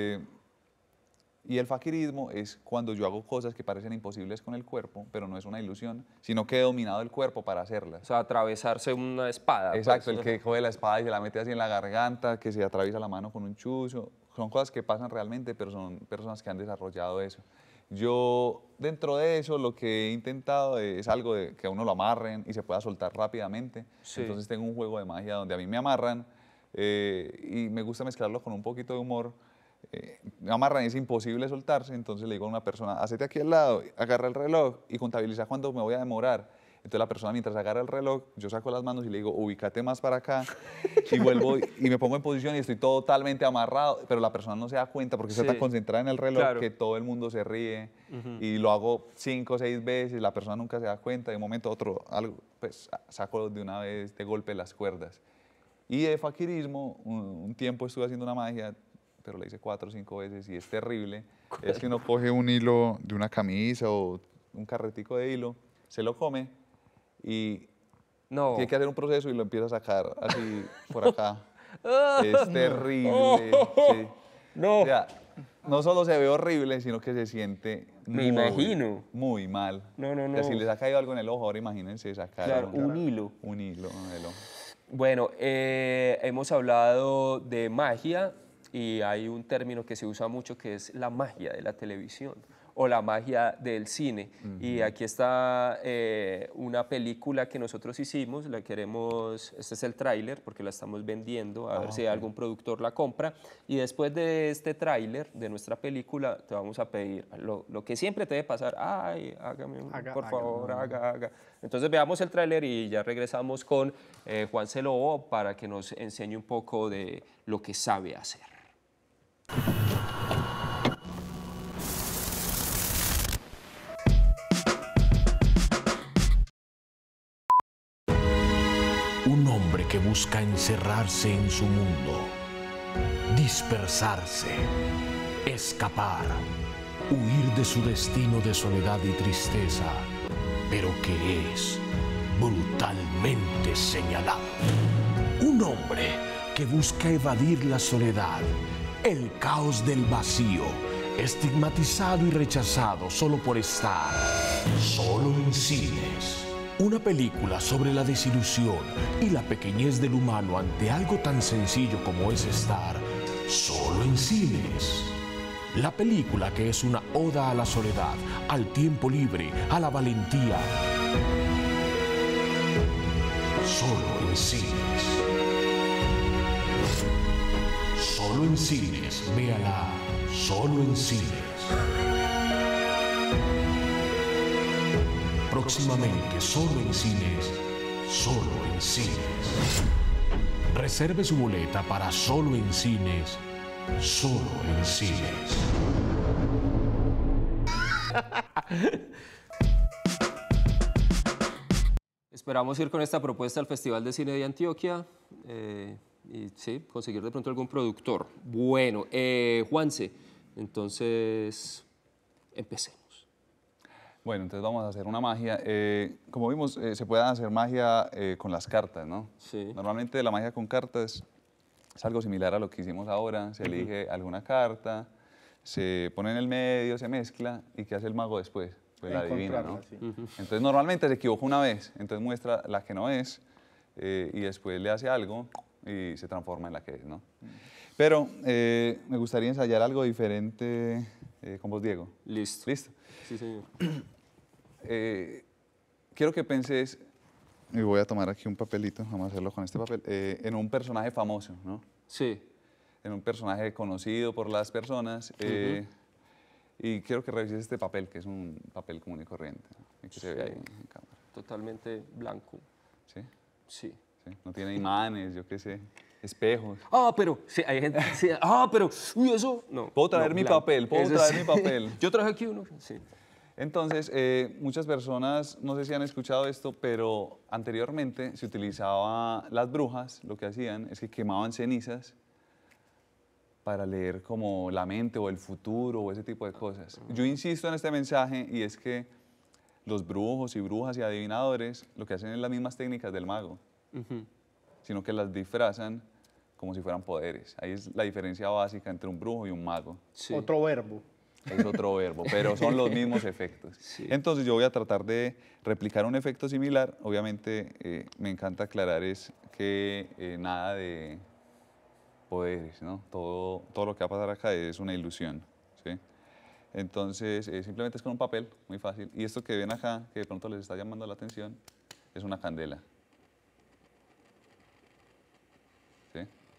Y el faquirismo es cuando yo hago cosas que parecen imposibles con el cuerpo, pero no es una ilusión, sino que he dominado el cuerpo para hacerlas. O sea, atravesarse una espada. Exacto, pues. el que coge la espada y se la mete así en la garganta, que se atraviesa la mano con un chuzo. Son cosas que pasan realmente, pero son personas que han desarrollado eso. Yo, dentro de eso, lo que he intentado es algo de que a uno lo amarren y se pueda soltar rápidamente. Sí. Entonces tengo un juego de magia donde a mí me amarran y me gusta mezclarlo con un poquito de humor. Me amarran y es imposible soltarse, entonces le digo a una persona, hacete aquí al lado, agarra el reloj y contabiliza cuánto me voy a demorar. Entonces la persona mientras agarra el reloj, yo saco las manos y le digo, ubícate más para acá y vuelvo y me pongo en posición y estoy totalmente amarrado, pero la persona no se da cuenta porque está tan concentrada en el reloj que todo el mundo se ríe y lo hago 5 o 6 veces, la persona nunca se da cuenta, de un momento a otro algo, pues saco de una vez de golpe las cuerdas. Y de faquirismo, un tiempo estuve haciendo una magia, pero la hice 4 o 5 veces y es terrible. Es que uno coge un hilo de una camisa o un carretico de hilo, se lo come y tiene que hacer un proceso y lo empieza a sacar así por acá. Es terrible. Sí. No. O sea, no solo se ve horrible, sino que se siente Me imagino. Muy mal. No, no, no. O sea, si les ha caído algo en el ojo, ahora imagínense sacar Claro, un hilo. Un hilo en el ojo. Bueno, hemos hablado de magia y hay un término que se usa mucho que es la magia de la televisión o la magia del cine. Y aquí está una película que nosotros hicimos, la queremos, este es el tráiler porque la estamos vendiendo, a ver si algún productor la compra. Y después de este tráiler de nuestra película te vamos a pedir lo que siempre te debe pasar, ay, por favor, haga. Entonces veamos el tráiler y ya regresamos con Juanse Lobo para que nos enseñe un poco de lo que sabe hacer. Un hombre que busca encerrarse en su mundo, dispersarse, escapar, huir de su destino de soledad y tristeza, pero que es brutalmente señalado. Un hombre que busca evadir la soledad, el caos del vacío, estigmatizado y rechazado solo por estar solo en cines. Una película sobre la desilusión y la pequeñez del humano ante algo tan sencillo como es estar solo en cines. La película que es una oda a la soledad, al tiempo libre, a la valentía. Solo en cines. Solo en cines, véala, solo en cines. Próximamente, solo en cines, solo en cines. Reserve su boleta para solo en cines, solo en cines. Esperamos ir con esta propuesta al Festival de Cine de Antioquia y sí, conseguir de pronto algún productor. Bueno, Juanse, entonces empecemos. Bueno, entonces vamos a hacer una magia. Como vimos, se puede hacer magia con las cartas, ¿no? Sí. Normalmente la magia con cartas es algo similar a lo que hicimos ahora. Se elige alguna carta, se pone en el medio, se mezcla, ¿y qué hace el mago después? Pues la adivina, ¿no? Sí. Entonces normalmente se equivoca una vez, entonces muestra la que no es y después le hace algo y se transforma en la que es, ¿no? Pero me gustaría ensayar algo diferente con vos, Diego. Listo. ¿Listo? Sí, señor. Quiero que penses, y voy a tomar aquí un papelito, vamos a hacerlo con este papel, en un personaje famoso, ¿no? Sí. En un personaje conocido por las personas. Y quiero que revises este papel, que es un papel común y corriente, ¿no? Y que se ve ahí en cámara. totalmente blanco. ¿Sí? Sí. Sí. No tiene imanes, yo qué sé, espejos. Ah, pero, sí, hay gente, sí, pero, uy, eso, no. Puedo traer no, mi blanco. papel, puedo Eso traer sí. mi papel. Yo traje aquí uno, sí. Entonces, muchas personas, no sé si han escuchado esto, pero anteriormente se utilizaba, las brujas lo que hacían es que quemaban cenizas para leer como la mente o el futuro o ese tipo de cosas. Yo insisto en este mensaje y es que los brujos y brujas y adivinadores lo que hacen es las mismas técnicas del mago, sino que las disfrazan como si fueran poderes. Ahí es la diferencia básica entre un brujo y un mago. Sí. Otro verbo. Es otro verbo, pero son los mismos efectos. Sí. Entonces yo voy a tratar de replicar un efecto similar. Obviamente me encanta aclarar es que nada de poderes, ¿no? Todo lo que va a pasar acá es una ilusión, ¿sí? Entonces simplemente es con un papel, muy fácil. Y esto que ven acá, que de pronto les está llamando la atención, es una candela. ¿Sí?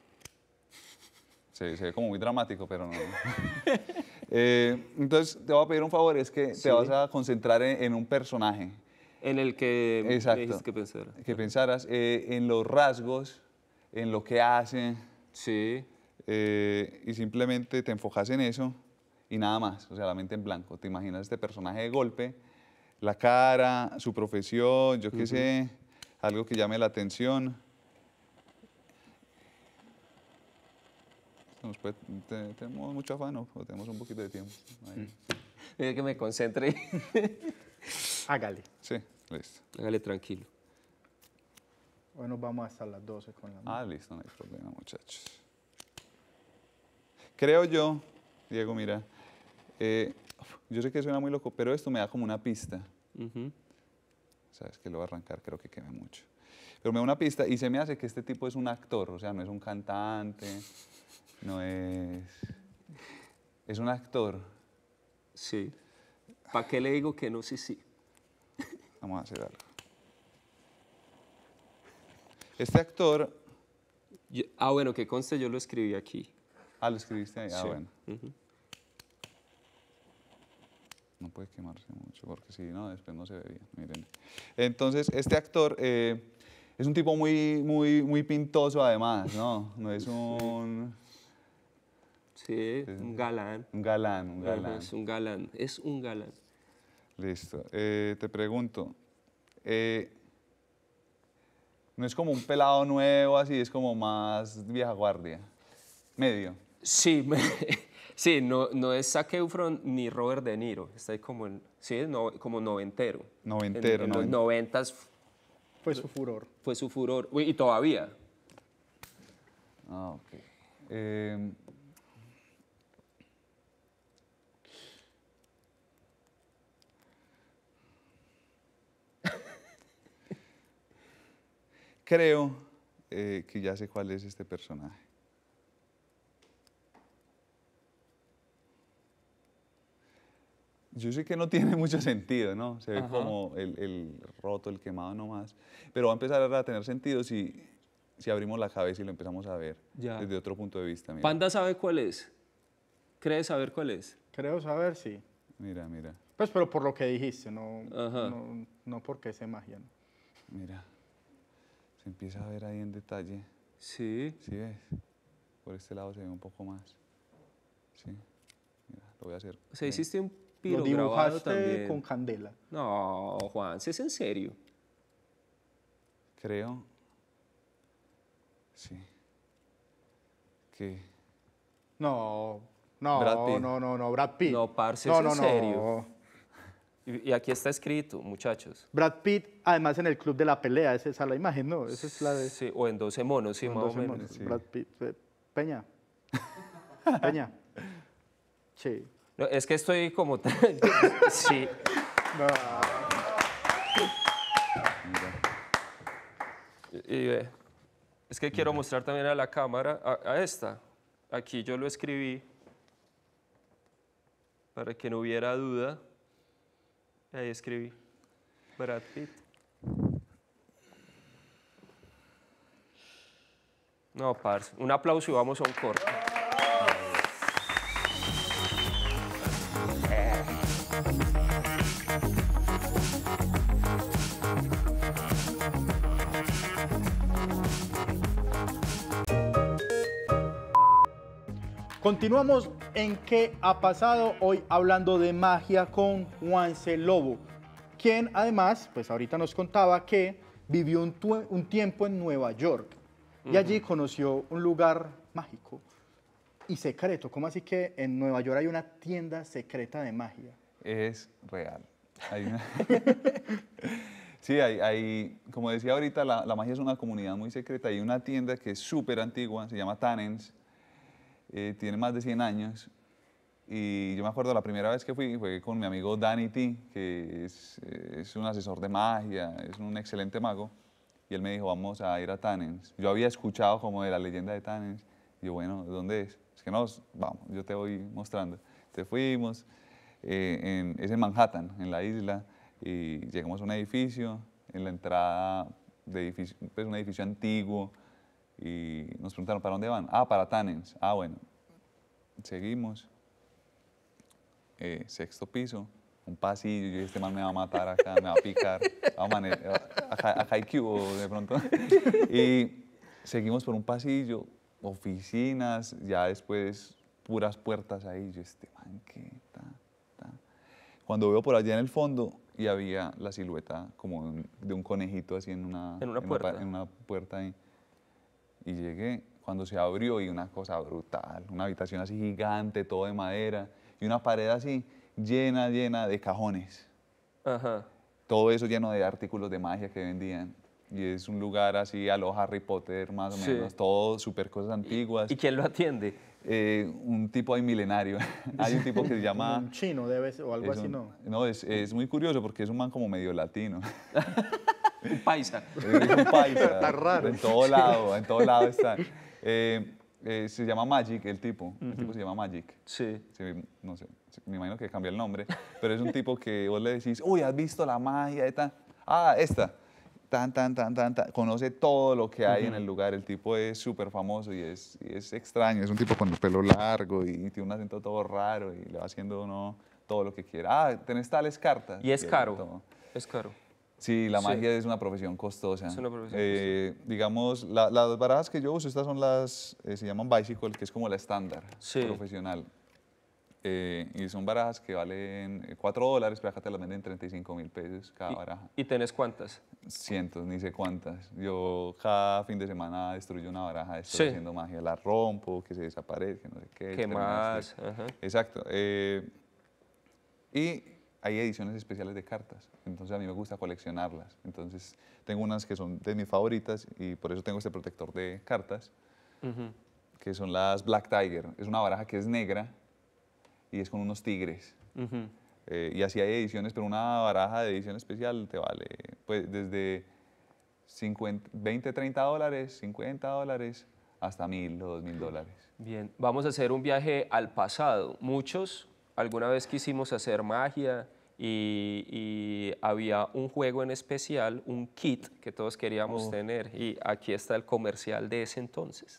Se ve como muy dramático, pero no. Entonces, te voy a pedir un favor, es que te vas a concentrar en un personaje. En el que Exacto. me dijiste que pensara. Que pensaras en los rasgos, en lo que hace. Sí. Y simplemente te enfocas en eso y nada más, o sea, la mente en blanco. Te imaginas este personaje de golpe, la cara, su profesión, yo qué sé, algo que llame la atención. Tenemos mucho afán, ¿no? O tenemos un poquito de tiempo. Mira que me concentre. Hágale. Sí, listo. Hágale tranquilo. Bueno, vamos hasta las 12 con la... Listo, no hay problema, muchachos. Creo yo, Diego, mira, yo sé que suena muy loco, pero esto me da como una pista. Sabes que lo voy a arrancar, creo que queme mucho. Pero me da una pista y se me hace que este tipo es un actor, o sea, no es un cantante. No es... Es un actor. Sí. ¿Para qué le digo que no? Sí, sí. Vamos a hacer algo. Este actor... bueno, que conste, yo lo escribí aquí. Lo escribiste ahí. Sí. Bueno. No puede quemarse mucho porque si no, después no se ve bien. Miren. Entonces, este actor es un tipo muy pintoso además, ¿no? No es un... Sí, un galán. Un galán. Es un galán, es un galán. Listo. Te pregunto, no es como un pelado nuevo así, es como más vieja guardia, medio. Sí, sí, no es Zac Efron ni Robert De Niro, está ahí como, como noventero. Noventero, en los 90s fue su furor. Fue su furor, y todavía. Ok. Creo que ya sé cuál es este personaje. Yo sé que no tiene mucho sentido, ¿no? Se ve como el roto, el quemado nomás. Pero va a empezar a tener sentido si abrimos la cabeza y lo empezamos a ver desde otro punto de vista. Mira. ¿Panda sabe cuál es? ¿Crees saber cuál es? Creo saber, sí. Mira. Pues, pero por lo que dijiste, no porque sea magia, ¿no? Mira. Se empieza a ver ahí en detalle. Sí. ¿Sí ves? Por este lado se ve un poco más. Sí. Mira, lo voy a hacer. O sea, hiciste un piro lo grabado dibujaste también. con candela. No, Juan, ¿sí es en serio? Creo. Sí. ¿Qué? No, Brad Pitt. no, Brad Pitt. No, parce, es en serio. Y aquí está escrito, muchachos. Brad Pitt, además en el club de la pelea, esa es la imagen, ¿no? Esa es la de... Sí, o en 12 monos, sí, más o menos. Sí. Brad Pitt. Peña. Sí. No, es que estoy como... sí. No. Y ve, es que quiero mostrar también a la cámara, a esta. Aquí yo lo escribí para que no hubiera duda. Ahí escribí Brad Pitt. No, parce. Un aplauso y vamos a un corte. Continuamos en ¿Qué ha pasado? Hoy hablando de magia con Juanse Lobo, quien además, pues ahorita nos contaba que vivió un tiempo en Nueva York y allí conoció un lugar mágico y secreto. ¿Cómo así que en Nueva York hay una tienda secreta de magia? Es real. Sí, como decía ahorita, la magia es una comunidad muy secreta. Hay una tienda que es súper antigua, se llama Tannen's, tiene más de 100 años. Y yo me acuerdo la primera vez que fue con mi amigo Danny T, que es un asesor de magia, es un excelente mago. Y él me dijo, vamos a ir a Tannen's. Yo había escuchado como de la leyenda de Tannen's. Y yo, bueno, ¿dónde es? Es que no, vamos, yo te voy mostrando. Entonces fuimos, es en Manhattan, en la isla, y llegamos a un edificio, en la entrada de edificio, pues un edificio antiguo, y nos preguntaron, ¿para dónde van? Ah, para Tannen's. Ah, bueno, seguimos. Sexto piso, un pasillo, yo este man me va a matar acá, me va a picar, a Haikyuu de pronto. Y seguimos por un pasillo, oficinas, ya después puras puertas ahí, yo este man, ¿qué? Cuando veo por allá en el fondo y había la silueta como de un conejito así en una puerta ahí. Y llegué, cuando se abrió y una cosa brutal, una habitación así gigante, todo de madera, y una pared así llena de cajones. Ajá. Todo eso lleno de artículos de magia que vendían. Y es un lugar así a lo Harry Potter, más o menos, todo súper cosas antiguas. ¿Y quién lo atiende? Un tipo ahí milenario. Hay un tipo que se llama... Un chino debe ser, o algo así, ¿no? No, es muy curioso porque es un man como medio latino. Un paisa. Es un paisa. Está raro. En todo lado está. Se llama Magic el tipo. El tipo se llama Magic. Sí. No sé, me imagino que cambia el nombre. Pero es un tipo que vos le decís, uy, ¿has visto la magia? Esta. Conoce todo lo que hay en el lugar. El tipo es súper famoso y es extraño. Es un tipo con el pelo largo y tiene un acento todo raro y le va haciendo uno todo lo que quiera. Ah, tenés tales cartas. Y es caro. Es caro. Sí, la magia es una profesión costosa. Es una profesión costosa. Digamos, las barajas que yo uso, estas son las, se llaman bicycle, que es como la estándar profesional. Y son barajas que valen $4, pero acá te las venden 35.000 pesos cada baraja. ¿Y tenés cuántas? Cientos, ni sé cuántas. Yo cada fin de semana destruyo una baraja, estoy haciendo magia, la rompo, que se desaparezca, no sé qué. ¿Qué más? Ajá. Exacto. Y hay ediciones especiales de cartas, entonces a mí me gusta coleccionarlas. Entonces tengo unas que son de mis favoritas y por eso tengo este protector de cartas, que son las Black Tiger. Es una baraja que es negra y es con unos tigres. Y así hay ediciones, pero una baraja de edición especial te vale pues, desde $20, $30, $50, hasta $1.000 o $2.000. Bien, vamos a hacer un viaje al pasado. Muchos alguna vez quisimos hacer magia y había un juego en especial, un kit que todos queríamos tener, y aquí está el comercial de ese entonces.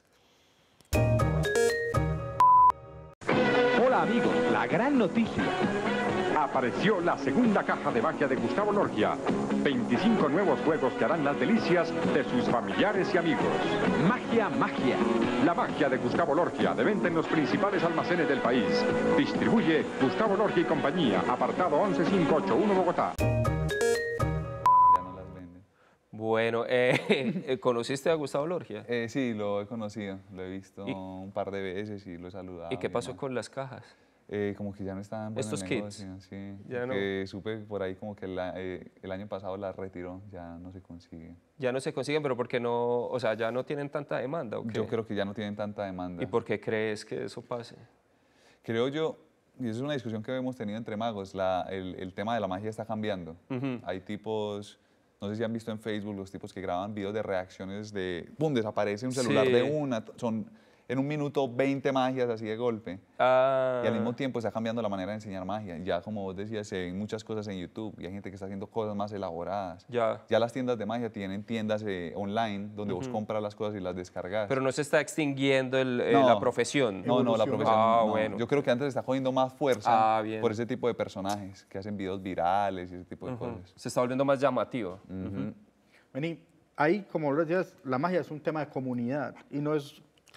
Hola amigos, la gran noticia. Apareció la segunda caja de magia de Gustavo Lorgia. 25 nuevos juegos que harán las delicias de sus familiares y amigos. Magia, magia. La magia de Gustavo Lorgia, de venta en los principales almacenes del país. Distribuye Gustavo Lorgia y compañía, apartado 11581 Bogotá. Ya no las venden. Bueno, ¿conociste a Gustavo Lorgia? Sí, lo he conocido, lo he visto un par de veces y lo he saludado. ¿Y qué pasó con las cajas? Como que ya no estaban buenos estos kits. Sí, ya no. Supe por ahí como que el año pasado las retiró, ya no se consiguen. Ya no se consiguen, pero ¿por qué no? O sea, ¿ya no tienen tanta demanda? ¿O qué? Yo creo que ya no tienen tanta demanda. ¿Y por qué crees que eso pase? Creo yo, y eso es una discusión que hemos tenido entre magos, el tema de la magia está cambiando. Hay tipos, no sé si han visto en Facebook, los tipos que graban videos de reacciones de, ¡pum!, desaparece un celular de una, son en un minuto 20 magias así de golpe. Y al mismo tiempo está cambiando la manera de enseñar magia. Ya como vos decías, se ven muchas cosas en YouTube y hay gente que está haciendo cosas más elaboradas. Ya las tiendas de magia tienen tiendas online donde vos compras las cosas y las descargas. Pero no se está extinguiendo la profesión. No, la profesión no. Bueno. Yo creo que antes está cogiendo más fuerza por ese tipo de personajes que hacen videos virales y ese tipo de cosas. Se está volviendo más llamativo. Vení, ahí, como lo decías, la magia es un tema de comunidad y no es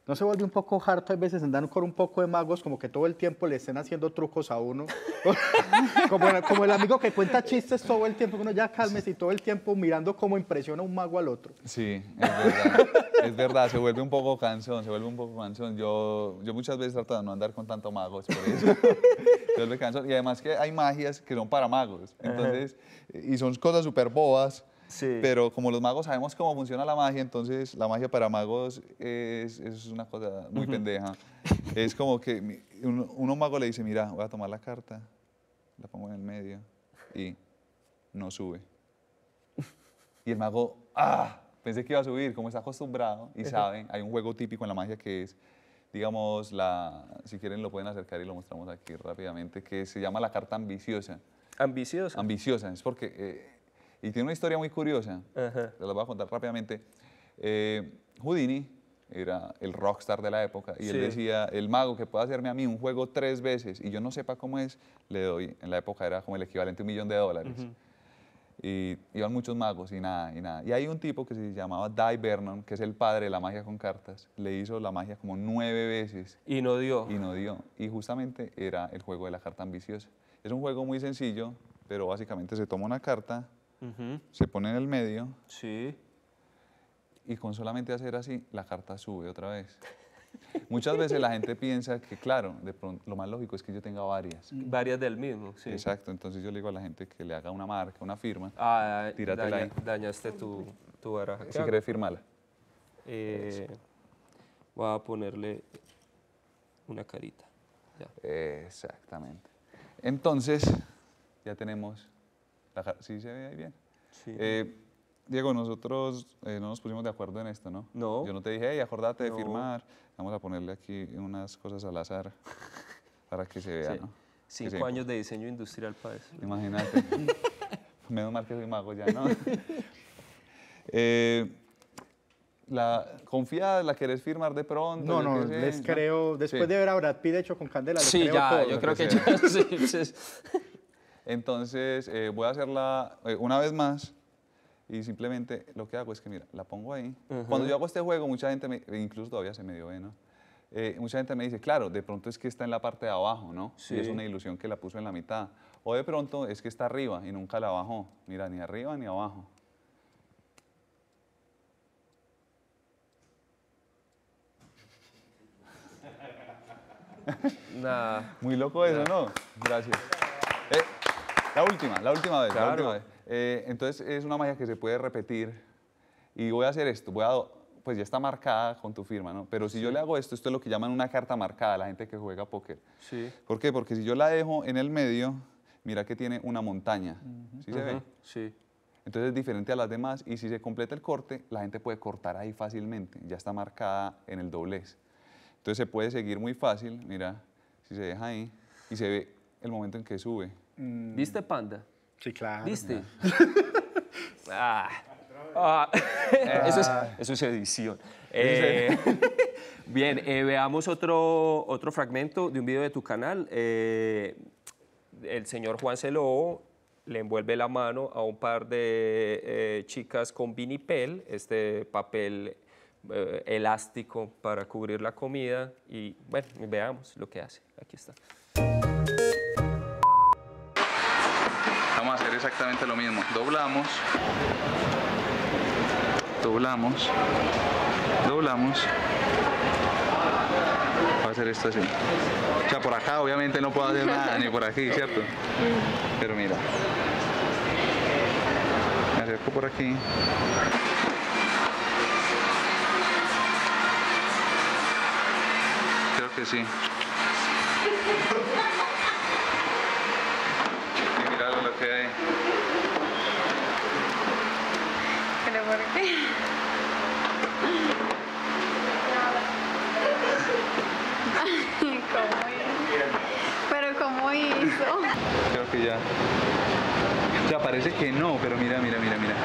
¿No se vuelve un poco harto a veces andar con un poco de magos, como que todo el tiempo le estén haciendo trucos a uno? como el amigo que cuenta chistes todo el tiempo, que uno ya cálmese y todo el tiempo mirando cómo impresiona un mago al otro. Sí, es verdad. Es verdad, se vuelve un poco cansón, Yo muchas veces trato de no andar con tanto magos, por eso. Se vuelve cansón. Y además que hay magias que son para magos. Entonces, y son cosas súper bobas. Sí. Pero como los magos sabemos cómo funciona la magia, entonces la magia para magos es una cosa muy pendeja. Es como que un mago le dice, mira, voy a tomar la carta, la pongo en el medio y no sube. Y el mago, pensé que iba a subir, como está acostumbrado y saben, hay un juego típico en la magia que es, digamos, si quieren lo pueden acercar y lo mostramos aquí rápidamente, que se llama la carta ambiciosa. ¿Ambiciosa? Ambiciosa, es porque... y tiene una historia muy curiosa, se la voy a contar rápidamente. Houdini era el rockstar de la época y él decía, el mago que pueda hacerme a mí un juego 3 veces y yo no sepa cómo es, le doy. En la época era como el equivalente a $1 millón. Y iban muchos magos y nada, y nada. Y hay un tipo que se llamaba Dai Vernon, que es el padre de la magia con cartas. Le hizo la magia como 9 veces. Y no dio. Y no dio. Y justamente era el juego de la carta ambiciosa. Es un juego muy sencillo, pero básicamente se toma una carta, se pone en el medio y con solamente hacer así, la carta sube otra vez. Muchas veces la gente piensa que, claro, de pronto, lo más lógico es que yo tenga varias. Varias del mismo, sí. Exacto, entonces yo le digo a la gente que le haga una marca, una firma, tíratela ahí. Dañaste tu baraja. Si quieres firmarla. Voy a ponerle una carita. Ya. Exactamente. Entonces, ya tenemos... ¿Sí se ve ahí bien? Sí. Diego, nosotros no nos pusimos de acuerdo en esto, ¿no? No. Yo no te dije, hey, acordate de firmar. Vamos a ponerle aquí unas cosas al azar para que se vea, ¿no? 5 años de diseño industrial para eso. Imagínate. Menos mal que soy mago ya, ¿no? ¿Confiada? ¿La querés firmar de pronto? No, les creo. Después de ver a Brad Pitt hecho con Candela, les creo ya, todo. yo creo que ya. Sí. Entonces, voy a hacerla una vez más y simplemente lo que hago es que, mira, la pongo ahí. Cuando yo hago este juego, mucha gente, incluso todavía se me dio, ¿no? Mucha gente me dice, claro, de pronto es que está en la parte de abajo, ¿no? Sí. Y es una ilusión que la puso en la mitad. O de pronto es que está arriba y nunca la bajó. Mira, ni arriba ni abajo. Nah. Muy loco eso, ¿no? Gracias. La última vez. Entonces es una magia que se puede repetir y voy a hacer esto, pues ya está marcada con tu firma, ¿no? Pero si yo le hago esto es lo que llaman una carta marcada, la gente que juega póker. Sí. ¿Por qué? Porque si yo la dejo en el medio, mira que tiene una montaña, ¿sí se ve? Sí. Entonces es diferente a las demás y si se completa el corte, la gente puede cortar ahí fácilmente, ya está marcada en el doblez. Entonces se puede seguir muy fácil, mira, si se deja ahí y se ve el momento en que sube. ¿Viste, Panda? Sí, claro. ¿Viste? Eso es edición. Bien, veamos otro fragmento de un video de tu canal. El señor Juan Celobo le envuelve la mano a un par de chicas con vinipel, este papel elástico para cubrir la comida. Y bueno, veamos lo que hace. Aquí está. Vamos a hacer exactamente lo mismo. Doblamos. Doblamos. Doblamos. Voy a hacer esto así. O sea, por acá obviamente no puedo hacer nada, ni por aquí, ¿cierto? Pero mira. Me acerco por aquí. Creo que sí. Y mira lo que hay. ¿Pero por qué? ¿Cómo hizo? ¿Pero cómo hizo? Creo que ya. O sea, parece que no, pero mira, mira, mira, mira.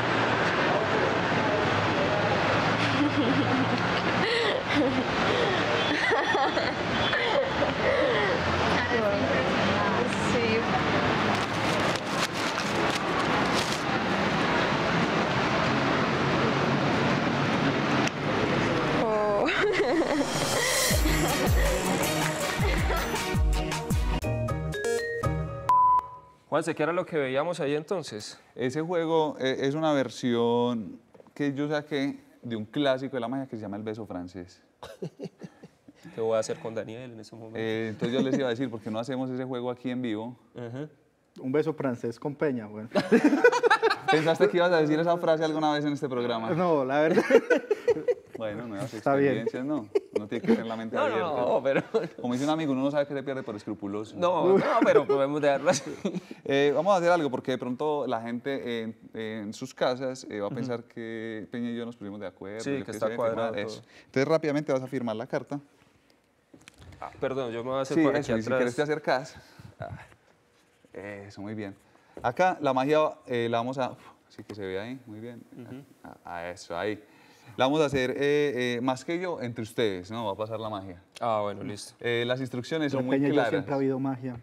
Sí. Oh. Juanse, ¿qué era lo que veíamos ahí entonces? Ese juego es una versión que yo saqué de un clásico de la magia que se llama El beso francés. ¿Qué voy a hacer con Daniel en ese momento? Entonces yo les iba a decir, ¿por qué no hacemos ese juego aquí en vivo? Un beso francés con Peña, bueno. ¿Pensaste que ibas a decir esa frase alguna vez en este programa? No, la verdad. Bueno, nuevas Está bien. experiencias, ¿no? Uno tiene que tener la mente abierta. No, pero... Como dice un amigo, uno no sabe qué se pierde por escrupuloso. No, pero podemos dejarlo así. Vamos a hacer algo, porque de pronto la gente en sus casas va a pensar que Peña y yo nos pusimos de acuerdo. Sí, que está cuadrado todo. Eso. Entonces rápidamente vas a firmar la carta. Perdón, yo me voy a hacer Sí, por aquí eso, y atrás. si quieres te acercas. Eso, muy bien. Acá la magia la vamos a... Así que se ve ahí, muy bien. Eso, ahí. La vamos a hacer más que yo entre ustedes, ¿no? Va a pasar la magia. Ah, bueno, listo. Las instrucciones son muy Peña y yo claras. siempre ha habido magia.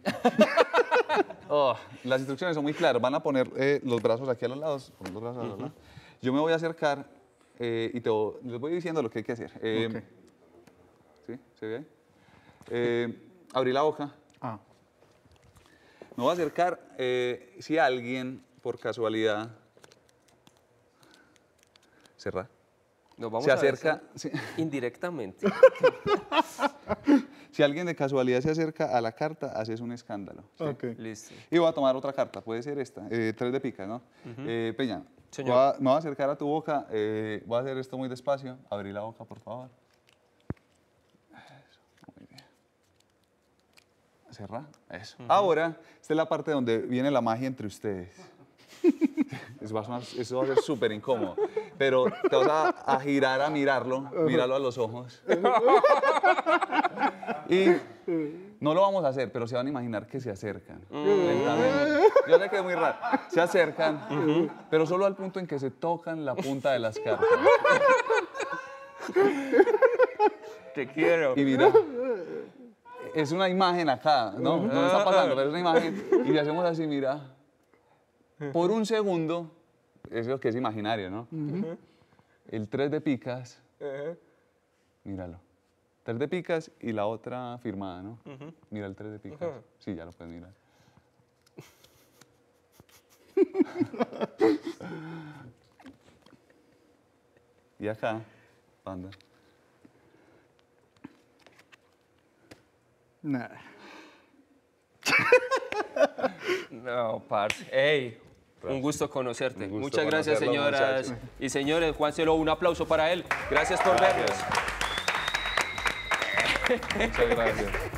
Las instrucciones son muy claras. Van a poner los brazos aquí a los lados. Poner los brazos a los lados. Yo me voy a acercar y les voy diciendo lo que hay que hacer. Ok. ¿Sí? ¿Se ve ahí? Abrí la boca. Ah. Me voy a acercar si alguien, por casualidad, cerrar. Nos vamos se a acerca indirectamente. Si alguien de casualidad se acerca a la carta, haces un escándalo. ¿Sí? Okay. Listo. Y voy a tomar otra carta, puede ser esta, 3 de picas, ¿no? Peña, Señor. me voy a acercar a tu boca, voy a hacer esto muy despacio. Abrí la boca, por favor. Eso, muy bien. Cerra, eso. Ahora, esta es la parte donde viene la magia entre ustedes. Eso va a ser súper incómodo, pero te vas a girar a mirarlo a los ojos. Y no lo vamos a hacer, pero se van a imaginar que se acercan. Lentamente. Yo sé que es muy raro. Se acercan, pero solo al punto en que se tocan la punta de las cartas. Te quiero. Y mira, es una imagen acá, ¿no? No está pasando, pero es una imagen. Y le hacemos así, mira. Por un segundo, es lo que es imaginario, ¿no? El 3 de picas, míralo. 3 de picas y la otra firmada, ¿no? Mira el 3 de picas. Sí, ya lo puedes mirar. Y acá, panda. Nada. No, parce. Ey, un gusto conocerte. Un gusto Muchas gracias, conocerlo, señoras muchacho. y señores. Juancelo, un aplauso para él. Gracias por vernos. Muchas gracias.